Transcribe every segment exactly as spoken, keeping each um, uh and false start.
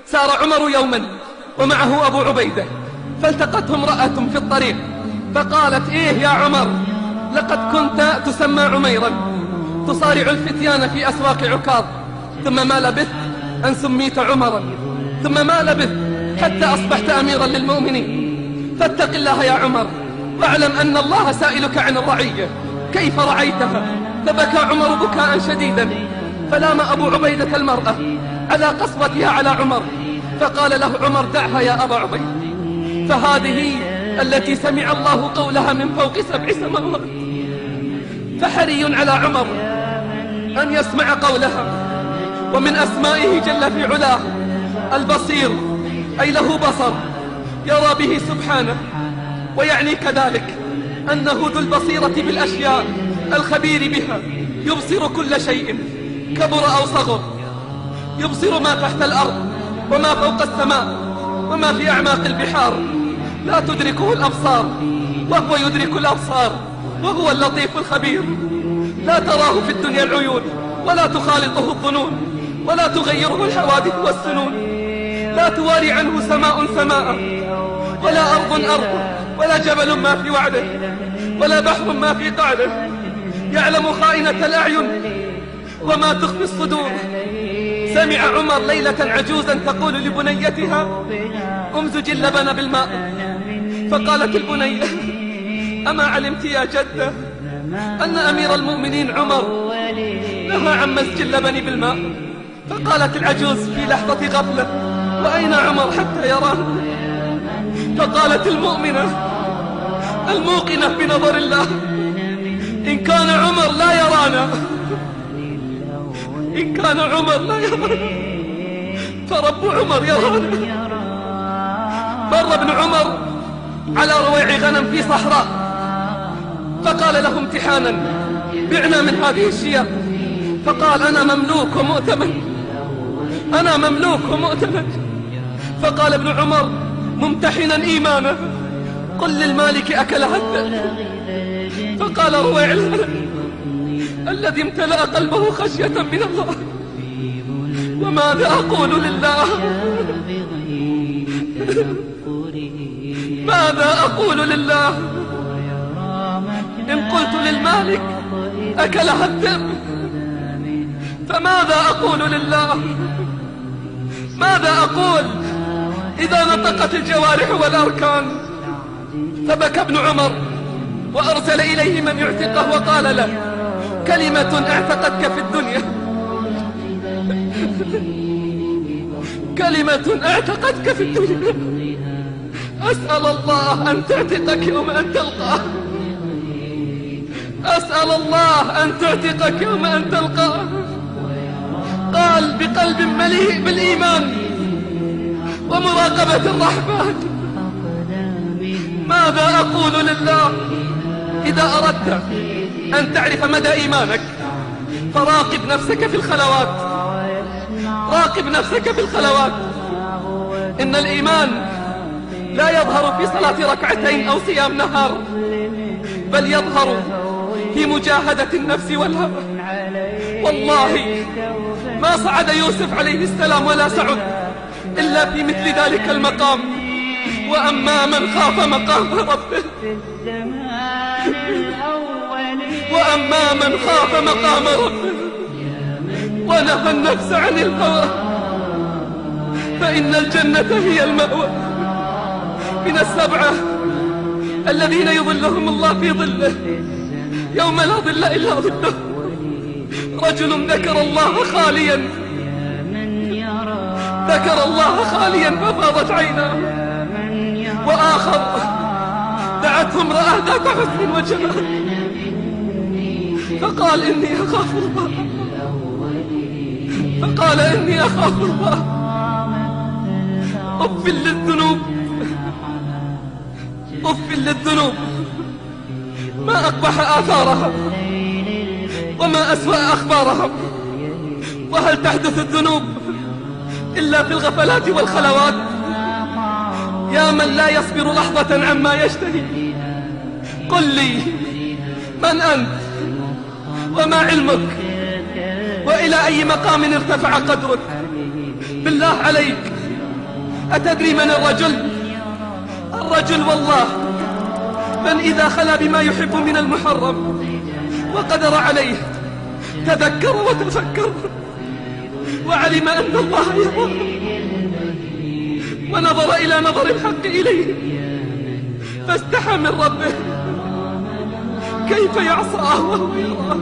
سار عمر يوما ومعه أبو عبيدة، فالتقته امرأة في الطريق فقالت: إيه يا عمر، لقد كنت تسمى عميرا تصارع الفتيان في أسواق عكاظ، ثم ما لبثت أن سميت عمرا، ثم ما لبثت حتى أصبحت أميرا للمؤمنين، فاتق الله يا عمر واعلم أن الله سائلك عن الرعية، كيف رعيتها؟ فبكى عمر بكاء شديدا، فلام أبو عبيدة المرأة على قسوتها على عمر، فقال له عمر: دعها يا أبا عبيدة، فهذه التي سمع الله قولها من فوق سبع سماوات، فحري على عمر أن يسمع قولها. ومن أسمائه جل في علاه البصير، أي له بصر يرى به سبحانه، ويعني كذلك أنه ذو البصيرة بالأشياء الخبير بها، يبصر كل شيء كبر أو صغر، يبصر ما تحت الأرض وما فوق السماء وما في أعماق البحار، لا تدركه الأبصار وهو يدرك الأبصار، وهو اللطيف الخبير. لا تراه في الدنيا العيون، ولا تخالطه الظنون، ولا تغيره الحوادث والسنون، لا تواري عنه سماء سماء، ولا أرض أرض، ولا جبل ما في وعده، ولا بحر ما في قعده، يعلم خائنة الأعين وما تخفي الصدور. سمع عمر ليلة عجوزا تقول لبنيتها: امزج اللبن بالماء، فقالت البنية: أما علمت يا جدة أن أمير المؤمنين عمر نهى عن مزج اللبن بالماء؟ فقالت العجوز في لحظة غفلة: وأين عمر حتى يراه؟ فقالت المؤمنة الموقنة بنظر الله: إن كان عمر لا يرانا، إن كان عمر لا يرانا فرب عمر يرانا. مر ابن عمر على رويع غنم في صحراء، فقال له امتحانا: بعنا من هذه الشياه. فقال: أنا مملوك ومؤتمن، أنا مملوك ومؤتمن. فقال ابن عمر ممتحنا إيمانه: قل للمالك أكلها الذئب. فقال رويع الغنم الذي امتلأ قلبه خشية من الله: وماذا أقول لله؟ ماذا أقول لله إن قلت للمالك أكلها الذئب؟ فماذا أقول لله؟ ماذا أقول إذا نطقت الجوارح والأركان؟ فبكى ابن عمر وأرسل إليه من يعتقه وقال له: كلمة اعتقتك في الدنيا، كلمة اعتقتك في الدنيا، أسأل الله أن تعتقك يوم أن تلقاه، أسأل الله أن تعتقك يوم أن تلقاه. قال بقلب مليء بالإيمان ومراقبة الرحمن: ماذا أقول لله؟ إذا أردت أن تعرف مدى إيمانك فراقب نفسك في الخلوات، راقب نفسك في الخلوات. إن الإيمان لا يظهر في صلاة ركعتين أو صيام نهار، بل يظهر في مجاهدة النفس والهوى. والله ما صعد يوسف عليه السلام ولا سعد إلا في مثل ذلك المقام: وأما من خاف مقام ربه، وأما من خاف مقام ربه ونهى النفس عن الهوى فإن الجنة هي المأوى. من السبعة الذين يظلهم الله في ظله يوم لا ظل إلا ظله: رجل ذكر الله خاليا، ذكر الله خاليا ففاضت عيناه، وآخر دعته امرأة ذات حسن وجمال فقال: إني أخاف الله، فقال: إني أخاف الله. أف للذنوب، أف للذنوب، ما أقبح آثارها وما أسوأ أخبارها. وهل تحدث الذنوب إلا في الغفلات والخلوات؟ يا من لا يصبر لحظة عما يشتهي، قل لي من أنت وما علمك وإلى أي مقام ارتفع قدرك؟ بالله عليك أتدري من الرجل؟ الرجل والله من إذا خلا بما يحب من المحرم وقدر عليه تذكر وتفكر وعلم أن الله يراه ونظر إلى نظر الحق إليه فاستحى من ربه. كيف يعصاه وهو يراه؟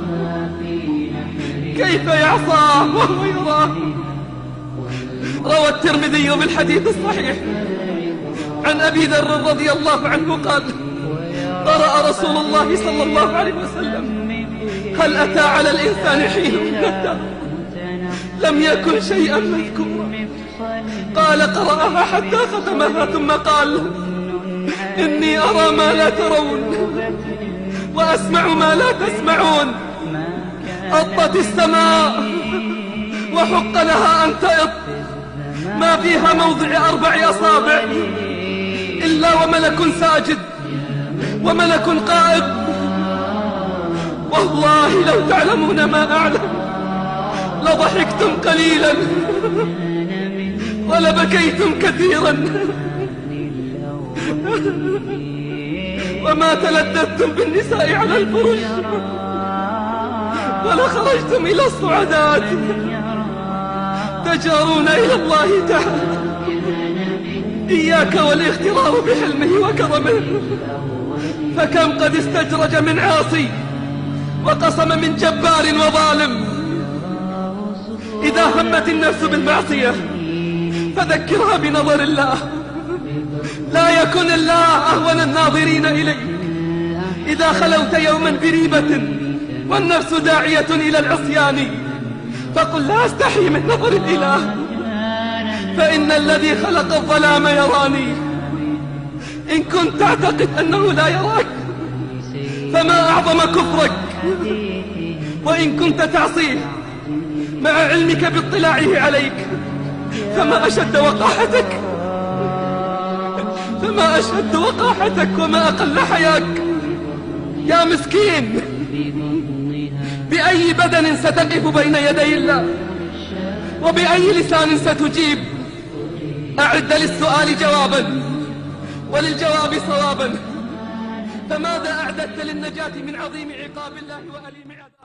كيف يعصاه وهو يراه؟ روى الترمذي بالحديث الصحيح عن أبي ذر رضي الله عنه قال: قرأ رسول الله صلى الله عليه وسلم: هل أتى على الإنسان حين من الدهر لم يكن شيئا مذكورا. قال قرأها حتى ختمها ثم قال: إني أرى ما لا ترون وأسمع ما لا تسمعون. أطت السماء وحق لها أن تئط، ما فيها موضع أربع أصابع إلا وملك ساجد وملك قائم. والله لو تعلمون ما أعلم لضحكتم قليلا ولبكيتم كثيرا وما تلذذتم بالنساء على الفرش ولخرجتم إلى الصعدات تجارون إلى الله تعالى. إياك والاغترار بحلمه وكرمه، فكم قد استجرج من عاصي وقسم من جبار وظالم. إذا همت النفس بالمعصية فذكرها بنظر الله، لا يكن الله أهون الناظرين إليك. إذا خلوت يوما بريبة والنفس داعية إلى العصيان فقل: لا أستحي من نظر الإله، فإن الذي خلق الظلام يراني. إن كنت تعتقد أنه لا يراك فما أعظم كفرك، وإن كنت تعصيه مع علمك باطلاعه عليك فما أشد وقاحتك فما أشد وقاحتك وما أقل حياك. يا مسكين، بأي بدن ستقف بين يدي الله وبأي لسان ستجيب؟ أعد للسؤال جوابا وللجواب صوابا. فماذا أعددت للنجاة من عظيم عقاب الله وأليم عذابه؟